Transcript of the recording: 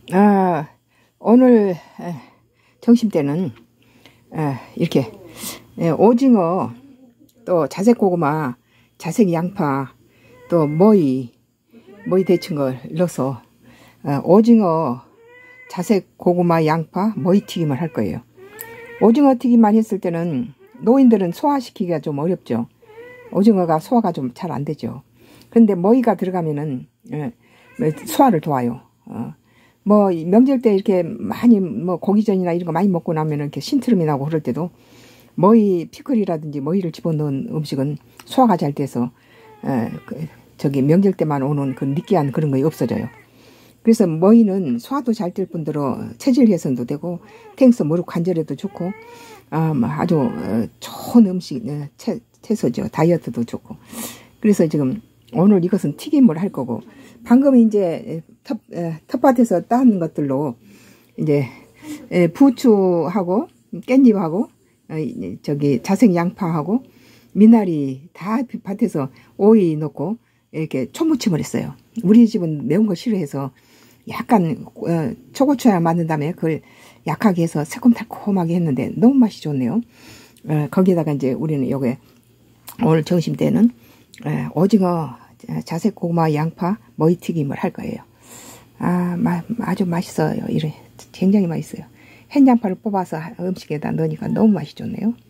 아, 오늘 점심때는 이렇게 오징어, 또 자색 고구마, 자색 양파, 또 머위 데친 걸 넣어서 오징어, 자색 고구마, 양파, 머위 튀김을 할 거예요. 오징어 튀김만 했을 때는 노인들은 소화시키기가 좀 어렵죠. 오징어가 소화가 좀 잘 안 되죠. 그런데 머위가 들어가면은 소화를 도와요. 뭐 명절 때 이렇게 많이 뭐 고기전이나 이런 거 많이 먹고 나면은 이렇게 신트름이 나고 그럴 때도 머위 피클이라든지 머위를 집어넣은 음식은 소화가 잘 돼서 저기 명절 때만 오는 그 느끼한 그런 거 없어져요. 그래서 머위는 소화도 잘 될 뿐더러 체질 개선도 되고 탱스 무릎 관절에도 좋고 아주 좋은 음식 채소죠. 다이어트도 좋고. 그래서 지금 오늘 이것은 튀김을 할 거고, 방금 이제 텃밭에서 따는 것들로 이제 부추하고 깻잎하고 저기 자색 양파하고 미나리 다 밭에서 오이 넣고 이렇게 초무침을 했어요. 우리 집은 매운 거 싫어해서 약간 초고추장 만든 다음에 그걸 약하게 해서 새콤달콤하게 했는데 너무 맛이 좋네요. 거기다가 이제 우리는 요게 오늘 점심 때는 오징어, 자색 고구마, 양파, 머위 튀김을 할 거예요. 아주 맛있어요. 굉장히 맛있어요. 햇양파를 뽑아서 음식에다 넣으니까 너무 맛이 좋네요.